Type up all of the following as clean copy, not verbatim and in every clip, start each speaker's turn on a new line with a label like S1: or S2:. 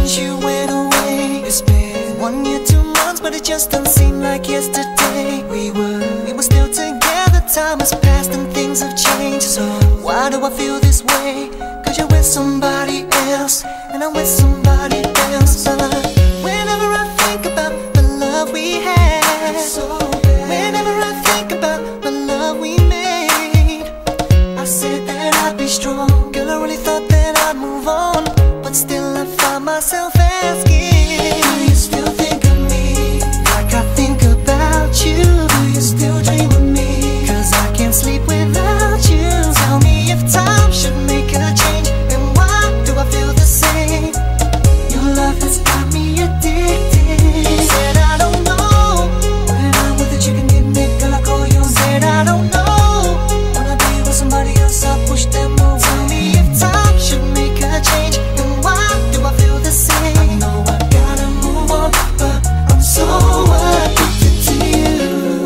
S1: since you went away. It's been 1 year, 2 months, but it just doesn't seem like yesterday. We were still together, time has passed and things have changed. So why do I feel this way? Cause you're with somebody else, and I'm with somebody else. But whenever I think about the love we had, whenever I think about the love we made, I said that I'd be strong. Girl, I really thought that I'd move on, but still I find myself asking, do you still think of me like I think about you? Do you still dream of me? Cause I can't sleep without you. Tell me if time should make a change, and why do I feel the same? Your love has got me addicted. Said I don't know, when I'm with a chicken in it, girl I call you. Said I don't know, when I be with somebody else I push them away. Tell me if time should make a change, and why do I feel the same? I know I gotta move on, but I'm so addicted to you.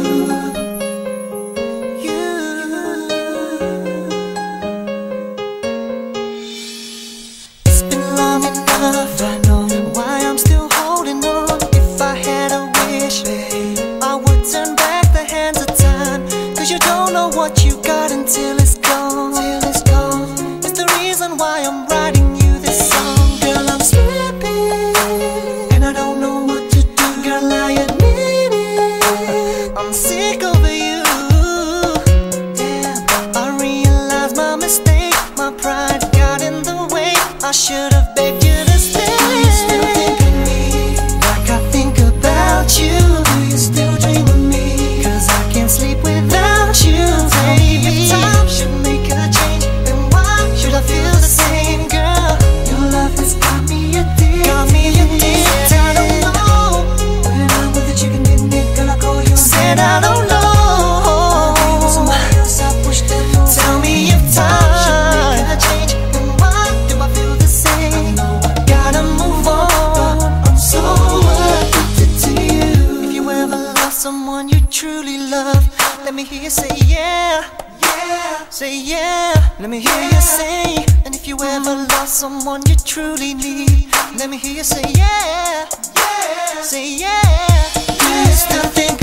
S1: It's been long enough, I know why I'm still holding on. If I had a wish, babe, I would turn back the hands of time. Cause you don't know what you got until it's gone. It's the reason why I'm writing you this song. Girl, I'm slipping, and I don't know what to do. Girl, I admit it, I'm sick over you. Damn, I realize my mistake, my pride got in the way. I should have begged you to stay. Do you still think of me like I think about you? Do you still dream of me? Cause I can't sleep without you. Tell me if time should make a change, then why should I feel the same? Girl, your love has got me addicted. Said I don't know, when I'm with a chicken in it, girl I call you. Said I don't know, somebody else I push them away. Tell me if time should make a change, then why do I feel the same? I know I gotta move on, I'm so addicted to you. If you ever lost someone you truly love, let me hear you say yeah, yeah. Say yeah, let me hear you say. And if you ever lost someone you truly need, let me hear you say yeah, yeah. Say yeah. Do you still think